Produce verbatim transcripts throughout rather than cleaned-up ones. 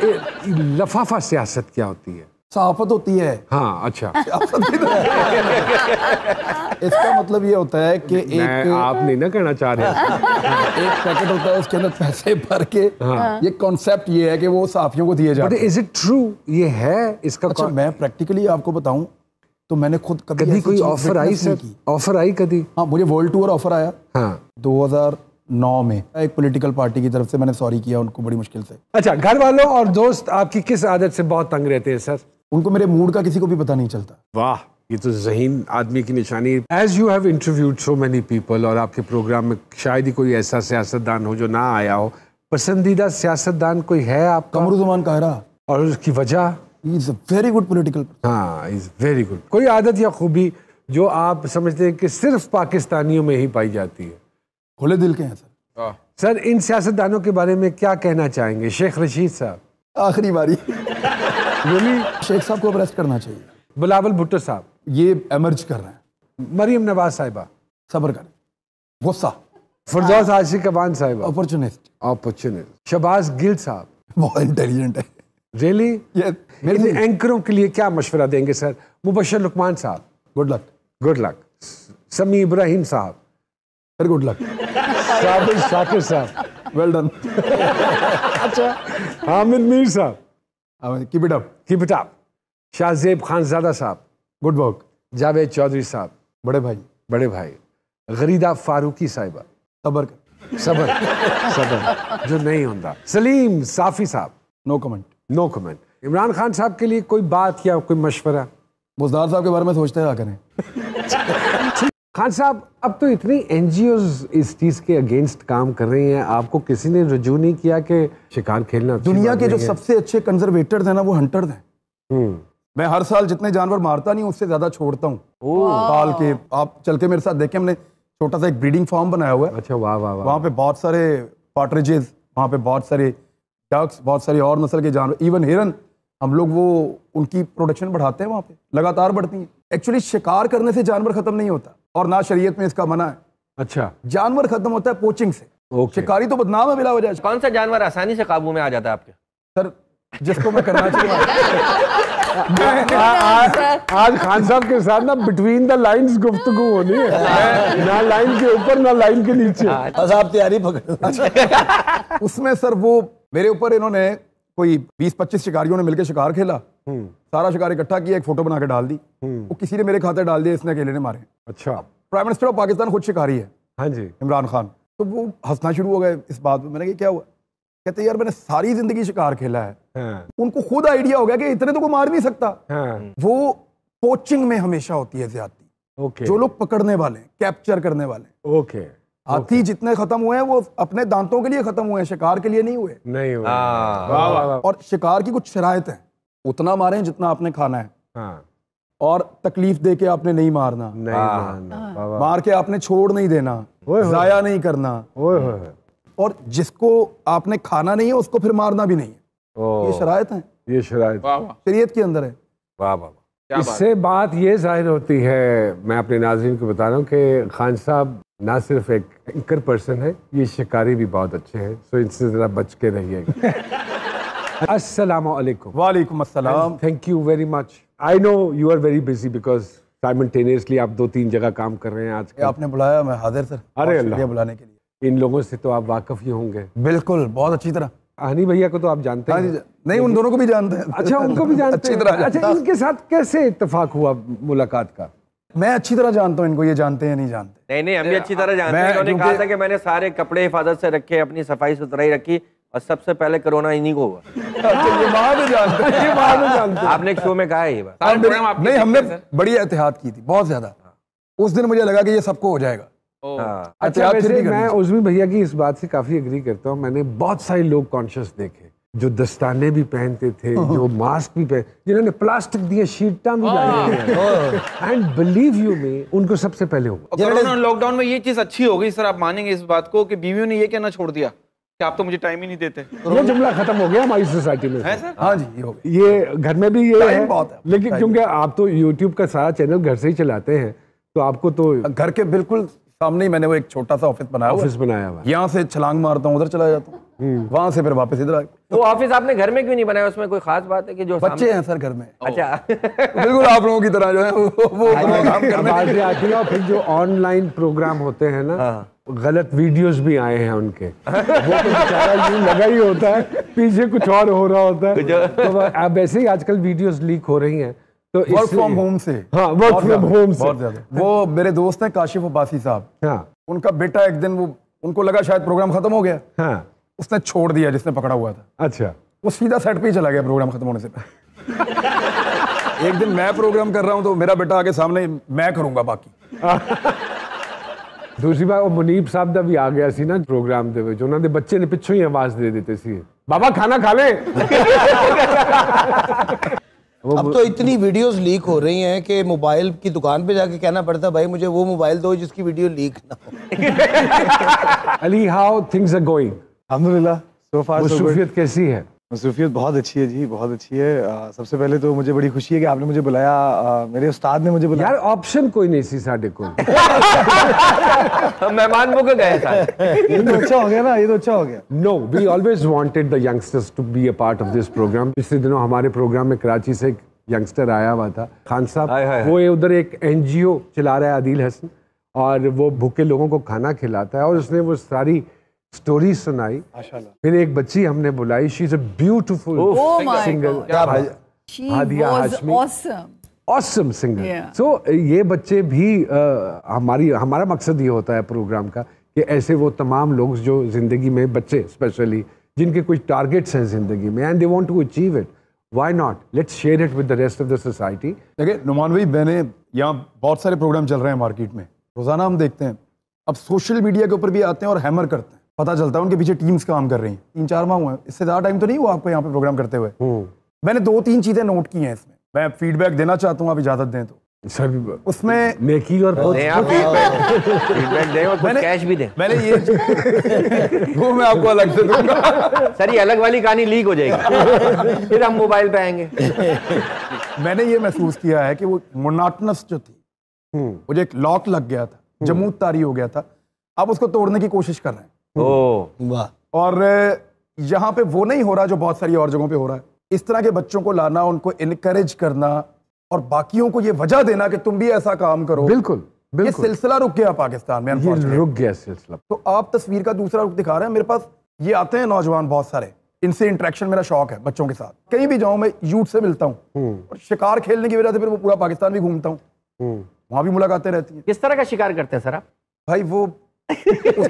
लफाफा सियासत क्या होती है? सहाफत होती है। हाँ अच्छा। इसका मतलब ये होता है कि एक आप नहीं ना कहना चाह रहे एक पैकेट होता है, उसके अंदर पैसे भर के हाँ। ये कॉन्सेप्ट ये है कि वो सहाफियों को दिए जाते हैं। Is it true? ये है इसका? अच्छा मैं प्रैक्टिकली आपको बताऊं तो मैंने खुद कभी कभी कोई ऑफर आई सर? ऑफर आई कभी? हाँ मुझे वर्ल्ड टूर ऑफर आया हाँ दो हज़ार नौ में। एक पॉलिटिकल पार्टी की तरफ से मैंने सॉरी किया उनको बड़ी मुश्किल से। अच्छा, घर वालों और दोस्त आपकी किस आदत से बहुत तंग रहते हैं सर? उनको मेरे मूड का किसी को भी पता नहीं चलता। वाह, ये तो ज़हीन आदमी की निशानी। As you have interviewed so many people, और आपके प्रोग्राम में शायद ही कोई ऐसा सियासतदान हो जो ना आया हो, पसंदीदा सियासतदान कोई है आपका? कमरुज़्ज़मान कायरा। और उसकी वजह? He is a very good political. हाँ, इज वेरी गुड। कोई आदत या खूबी जो आप समझते हैं कि सिर्फ पाकिस्तानियों में ही पाई जाती है? खुले दिल के हैं सर। सर इन सियासतदानों के बारे में क्या कहना चाहेंगे? शेख रशीद साहब आखिरी बारी। really? शेख साहब को अरेस्ट करना चाहिए। बिलावल भुट्टो साहब ये एमर्ज कर रहे हैं। मरियम नवाज साहिबा सब्र करें, गुस्सा। फरदौस आशिक अवान साहिबा अपॉर्चुनिस्ट। अपॉर्चुनिस्ट। शहबाज गिल साहब बहुत इंटेलिजेंट है। रियली? yes, इन एंकरों के लिए क्या मशवरा देंगे सर? मुबशर लुकमान साहब गुड लक। Good luck. समी इब्राहिम साहब फिर गुड लक। साबिर शाकिर साहब वेल डन। अच्छा, हामिद मीर साहब keep it up keep it up. Shahzeb Khanzada साहब गुड वर्क। जावेद चौधरी साहब बड़े भाई बड़े भाई। गरीदा फारूकी साहिबा सबर सबर सबर जो नहीं होता। सलीम साफी साहब no comment. No comment. Imran Khan साहब के लिए कोई बात या कोई मशवरा? बुज़दार साहब के बारे में सोचते हैं करें। खान साहब अब तो इतनी एनजीओज इस चीज के अगेंस्ट काम कर रही हैं, आपको किसी ने रुजू नहीं किया कि शिकार खेलना? दुनिया के जो सबसे अच्छे कंजर्वेटर्स हैं ना वो हंटर्स हैं। मैं हर साल जितने जानवर मारता नहीं उससे ज्यादा छोड़ता हूँ पाल के। आप चल के मेरे साथ देखें, हमने छोटा सा एक ब्रीडिंग फार्म बनाया हुआ है। अच्छा वाह वाह वाह। वहाँ पे बहुत सारे पार्टरिजेस, वहाँ पे बहुत सारे डक्स, बहुत सारी और नस्ल के जानवर, इवन हिरन, हम लोग वो उनकी प्रोडक्शन बढ़ाते हैं वहाँ पे, लगातार बढ़ती है। एक्चुअली शिकार करने से जानवर खत्म नहीं होता और ना शरीयत में इसका मना है। अच्छा, जानवर खत्म होता है पोचिंग से। शिकारी तो बदनाम है बिला वजह। कौन सा जानवर आसानी से काबू में आ जाता है आपके? सर जिसको मैं करना चाहिए। आज खान साहब के साथ ना बिटवीन द लाइंस गुफ्तगू होनी है, ना लाइन के ऊपर ना लाइन के नीचे। आप तैयारी पकड़। उसमें सर वो मेरे ऊपर इन्होंने कोई बीस पच्चीस शिकारियों ने मिलकर शिकार खेला, सारा शिकार इकट्ठा किया, एक फोटो बना के डाल दी। वो किसी ने मेरे खाते डाल दिया, इसने अकेले ने मारे। अच्छा। प्राइम मिनिस्टर ऑफ पाकिस्तान खुद शिकारी है। हाँ जी, इमरान खान। तो वो हंसना शुरू हो गए इस बात पे। मैंने कहा क्या हुआ? कहते यार मैंने सारी जिंदगी शिकार खेला है। हाँ। उनको खुद आइडिया हो गया कि इतने तो कोई मार नहीं सकता। हाँ। वो पोचिंग में हमेशा होती है ज्यादती। ओके। जो लोग पकड़ने वाले, कैप्चर करने वाले। ओके। हाथी जितने खत्म हुए हैं वो अपने दांतों के लिए खत्म हुए हैं, शिकार के लिए नहीं हुए। नहीं हुए। वाह वाह। और शिकार की कुछ शराइत है, उतना मारें जितना आपने खाना है। हाँ। और तकलीफ दे के आपने नहीं मारना, नहीं मारना, मार के आपने छोड़ नहीं देना, जाया नहीं करना। और जिसको आपने खाना नहीं है उसको फिर मारना भी नहीं है। ये शराइत है, ये शराइत शरीयत के अंदर है। वाह वाह। इससे बात ये जाहिर होती है, मैं अपने नाज़रीन को बता रहा हूँ कि खान साहब ना सिर्फ एक एंकर पर्सन है, ये शिकारी भी बहुत अच्छे हैं। सो इनसे जरा बच के रहिएगा। अस्सलामु अलैकुम। वालेकुम अस्सलाम। Thank you very much. I know you are very busy because simultaneously आप दो तीन जगह काम कर रहे हैं आज। आपने बुलाया, मैं हाजिर सर। अरे अल्लाह, बुलाने के लिए। इन लोगों से तो आप वाकिफ ही होंगे। बिल्कुल, बहुत अच्छी तरह। हनी भैया को तो आप जानते हैं? नहीं, उन दोनों को भी जानते हैं। अच्छा, उनको भी जानते हैं? अच्छी तरह। अच्छा, इनके साथ कैसे इत्तेफाक हुआ मुलाकात का? मैं अच्छी तरह जानता हूँ इनको, ये जानते हैं नहीं जानते? नहीं नहीं, हम भी अच्छी तरह जानते हैं। उन्होंने कहा था कि मैंने सारे कपड़े हिफाजत से रखे, अपनी सफाई सुथराई रखी, और सबसे पहले कोरोना इन्हीं को हुआ। आपने एक शो में कहा है ये बात? नहीं, हमने बड़ी एहतियात की थी, बहुत ज्यादा। उस दिन मुझे लगा कि ये सबको हो जाएगा। अच्छा, वैसे मैं उज़्मी भैया की इस बात से काफी एग्री करता हूँ। मैंने बहुत सारे लोग कॉन्शियस देखे जो दस्ताने भी पहनते थे, जो मास्क भी पहन, जिन्होंने प्लास्टिक दिए, शीटा भी लाई। एंड बिलीव यू मी, उनको सबसे पहले हुआ। कोरोना लॉकडाउन में ये चीज अच्छी हो गई सर, आप मानेंगे इस बात को कि बीवियों ने ये कहना छोड़ दिया कि आप तो मुझे टाइम ही नहीं देते। ये जुमला खत्म हो गया हमारी सोसाइटी में। है सर? हाँ जी, ये हो गया। ये घर में भी ये है, बहुत है। लेकिन क्योंकि आप तो यूट्यूब का सारा चैनल घर से ही चलाते हैं, तो आपको तो घर के बिल्कुल सामने ही मैंने वो एक छोटा सा ऑफिस बनाया ऑफिस बनाया हुआ। यहाँ से छलांग मारता हूँ, उधर चला जाता हूँ, वहां से फिर वापस इधर आ। वो ऑफिस आपने घर में क्यों नहीं बनाया? उसमें कोई खास बात है कि जो बच्चे हैं सर घर में? अच्छा बिल्कुल आप लोगों की तरह जो है वो वो काम करने आती है। और फिर जो ऑनलाइन प्रोग्राम होते हैं ना, गलत वीडियोस भी आए हैं उनके, वो तो बेचारा यूं लगा ही होता है, पीछे कुछ और हो रहा होता है। तो अब ऐसे ही आजकल वीडियोस लीक हो रही हैं, तो वर्क फ्रॉम होम से। हाँ, वर्क फ्रॉम होम से बहुत ज्यादा। वो मेरे दोस्त हैं काशिफ अब्बासी साहब, हाँ, उनका बेटा एक दिन वो उनको लगा शायद प्रोग्राम खत्म हो गया, हाँ, उसने छोड़ दिया जिसने पकड़ा हुआ था। अच्छा, वो सीधा सेट पे ही चला गया प्रोग्राम खत्म होने से एक दिन मैं प्रोग्राम कर रहा हूँ तो मेरा बेटा आगे सामने, मैं करूंगा बाकी। दूसरी बात, वो मुनीब साहब दा भी आ गया सी ना प्रोग्राम दे विच, उन्होंने बच्चे ने पिछों ही आवाज दे देते सी, बाबा खाना खा ले। अब तो इतनी वीडियोस लीक हो रही हैं कि मोबाइल की दुकान पे जाके कहना पड़ता है भाई मुझे वो मोबाइल दो जिसकी वीडियो लीक ना हो। Ali, how things are going? अल्हम्दुलिल्लाह, सो फार सो गुड। मसरूफियत कैसी है? मसरूफियत बहुत अच्छी है जी, बहुत अच्छी है। आ, सबसे पहले तो मुझे बड़ी खुशी है कि आपने मुझे बुलाया, आ, मेरे उस्ताद ने मुझे बुलाया। यार ऑप्शन कोई नहीं सी साडे को। मेहमान मुक गए थे। ये तो अच्छा हो गया ना, ये तो अच्छा हो गया। No, we always wanted the youngsters to be a part of this programme. पिछले दिनों हमारे प्रोग्राम में कराची से एक यंगस्टर आया हुआ था, खान साहब, वो ये उधर एक एनजीओ चला रहा है, आदिल हसन, और वो भूखे लोगों को खाना खिलाता है, और उसने वो सारी स्टोरी सुनाई। माशाल्लाह। फिर एक बच्ची हमने बुलाई, she is a beautiful singer, Hadiya Hashmi, awesome singer. So ये बच्चे भी, uh, हमारी हमारा मकसद ये होता है प्रोग्राम का कि ऐसे वो तमाम लोग जो जिंदगी में, बच्चे स्पेशली, जिनके कुछ टारगेट्स हैं जिंदगी में and they want to achieve it, why not, let's share it with the rest of the society. देखिए नुमान भाई, मैंने यहाँ बहुत सारे प्रोग्राम चल रहे हैं मार्केट में, रोजाना हम देखते हैं। अब सोशल मीडिया के ऊपर भी आते हैं और हैमर करते हैं, पता चलता है उनके पीछे टीम्स काम कर रही हैं। तीन चार माह हुए हैं, इससे ज्यादा टाइम तो नहीं हुआ आपको यहाँ पे प्रोग्राम करते हुए। मैंने दो तीन चीजें नोट की हैं इसमें, मैं फीडबैक देना चाहता हूँ, आप इजाजत दें तो। सर उसमें नेकी और फीडबैक दें और कुछ कैश भी दें। मैंने ये वो मैं आपको अलग से दूंगा सर, ये अलग वाली कहानी लीक हो जाएगी, फिर हम मोबाइल पे आएंगे। मैंने ये महसूस किया है कि वो मोनोटोनस जो थी, वो जो एक लॉक लग गया था, जमूत तारी हो गया था, आप उसको तोड़ने की कोशिश कर रहे हैं। ओह वाह। और यहाँ पे वो नहीं हो रहा जो बहुत सारी और जगहों पे हो रहा है। इस तरह के बच्चों को लाना, उनको इनकरेज करना और बाकियों को ये वजह देना कि तुम भी ऐसा काम करो। बिल्कुल, बिल्कुल। ये सिलसिला रुक गया पाकिस्तान में, ये रुक गया सिलसिला। तो आप तस्वीर का दूसरा रुख दिखा रहे हैं। मेरे पास ये आते हैं नौजवान बहुत सारे, इनसे इंटरेक्शन मेरा शौक है बच्चों के साथ। कहीं भी जाऊं मैं यूथ से मिलता हूँ, और शिकार खेलने की वजह से फिर वो पूरा पाकिस्तान भी घूमता हूँ, वहां भी मुलाकातें रहती हैं। किस तरह का शिकार करते हैं सर आप? भाई वो उस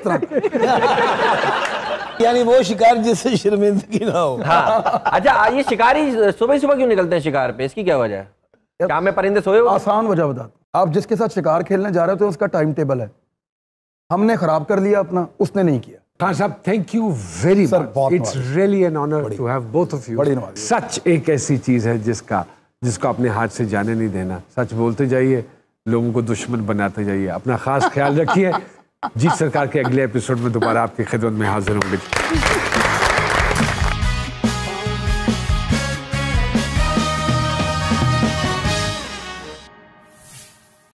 तरह यानी वो शिकार जिससे शर्मिंदगी ना हो। हाँ। अच्छा, ये शिकारी सुबह सुबह क्यों निकलते हैं शिकार पे? इसकी क्या वजह है? क्या में परिंदे सोए हो? आसान वजह बता, आप जिसके साथ शिकार खेलने जा रहे हो तो उसका टाइम टेबल है, हमने खराब कर लिया अपना, उसने नहीं किया। खान साहब, thank you very much, it's really an honour to have both of you. सच एक ऐसी चीज है जिसका जिसको अपने हाथ से जाने नहीं देना। सच बोलते जाइए, लोगों को दुश्मन बनाते जाइए। अपना खास ख्याल रखिए। जीत सरकार के अगले एपिसोड में दोबारा आपकी खिदमत में हाजिर होंगे।